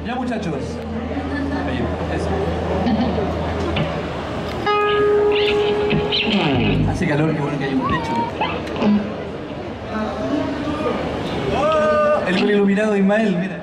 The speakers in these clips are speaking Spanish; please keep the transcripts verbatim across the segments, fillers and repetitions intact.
Ya, muchachos. Ahí, eso. Hace calor, qué bueno que hay un techo. ¡Oh! El gol iluminado de Ismael, mira.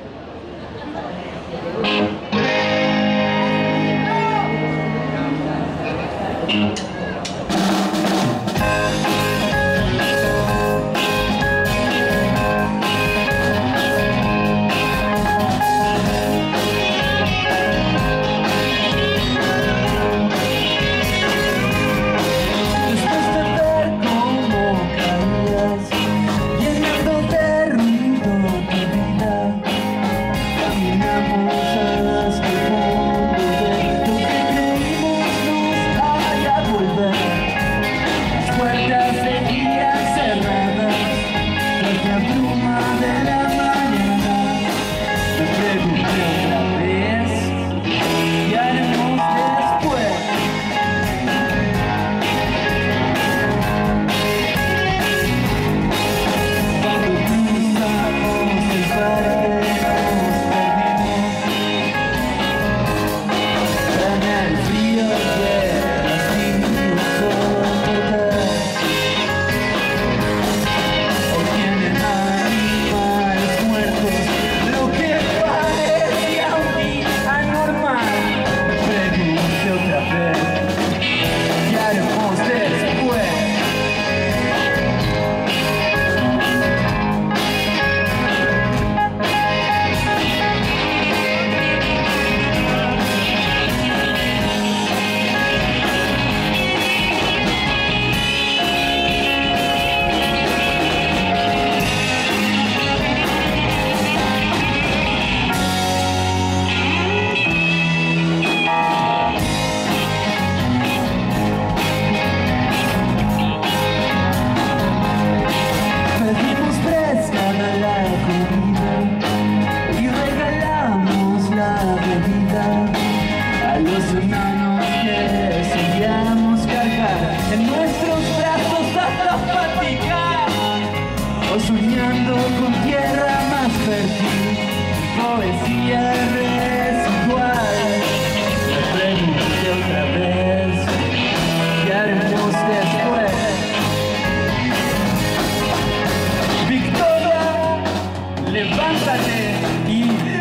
Soñando con tierra más fértil, poesía residual. Me pregunté otra vez, ¿qué haremos después? Victoria, levántate y